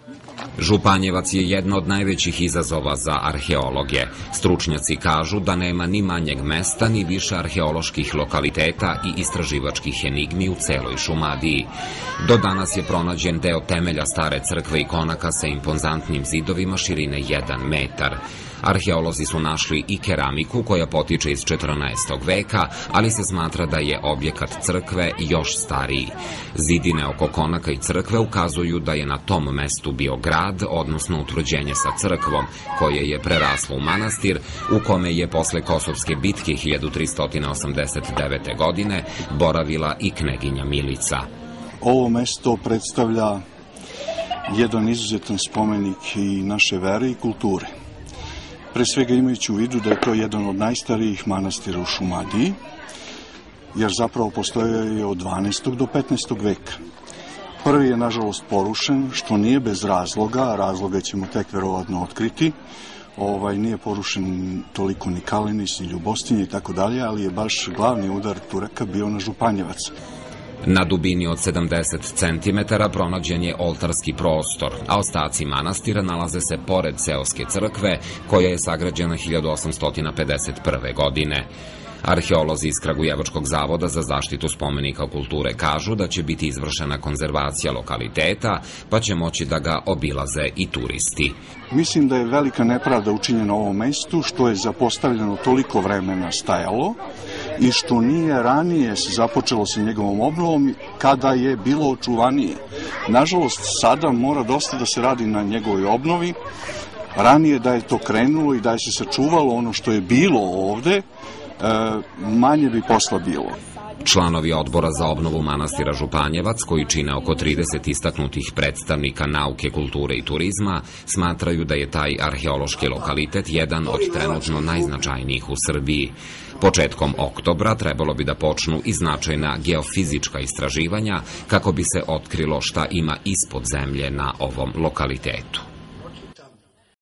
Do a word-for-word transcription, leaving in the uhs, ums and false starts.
Županjevac je jedno od najvećih izazova za arheologe. Stručnjaci kažu da nema ni manjeg mesta, ni više arheoloških lokaliteta i istraživačkih enigmi u celoj Šumadiji. Do danas je pronađen deo temelja stare crkve i konaka sa impozantnim zidovima širine jedan metar. Arheolozi su našli i keramiku koja potiče iz četrnaestog veka, ali se smatra da je objekat crkve još stariji. Zidine oko konaka i crkve ukazuju da je na tom mestu bio grad, odnosno utvrđenje sa crkvom, koje je preraslo u manastir, u kome je posle Kosovske bitke hiljadu tristo osamdeset devete. godine boravila i kneginja Milica. Ovo mesto predstavlja jedan izuzetan spomenik i naše vere i kulture. Pre svega imajući u vidu da je to jedan od najstarijih manastira u Šumadiji, jer zapravo postoje je od dvanaestog do petnaestog veka. Prvi je, nažalost, porušen, što nije bez razloga, a razloga ćemo tek verovatno otkriti. Ovaj, nije porušen toliko ni Kalenis, ni Ljubostinje i tako dalje, ali je baš glavni udar Turaka bio na Županjevac. Na dubini od sedamdeset centimetara pronađen je oltarski prostor, a ostaci manastira nalaze se pored seoske crkve, koja je sagrađena hiljadu osamsto pedeset prve. godine. Arheolozi iz Kragujevačkog zavoda za zaštitu spomenika kulture kažu da će biti izvršena konzervacija lokaliteta, pa će moći da ga obilaze i turisti. Mislim da je velika nepravda učinjena ovom mestu, što je zapostavljeno toliko vremena stajalo i što nije ranije se započelo sa njegovom obnovom kada je bilo očuvanije. Nažalost, sada mora dosta da se radi na njegovoj obnovi. Ranije da je to krenulo i da je se sačuvalo ono što je bilo ovde, manje bi posla bilo. Članovi odbora za obnovu manastira Županjevac, koji čine oko trideset istaknutih predstavnika nauke, kulture i turizma, smatraju da je taj arheološki lokalitet jedan od trenutno najznačajnijih u Srbiji. Početkom oktobra trebalo bi da počnu i značajna geofizička istraživanja kako bi se otkrilo šta ima ispod zemlje na ovom lokalitetu.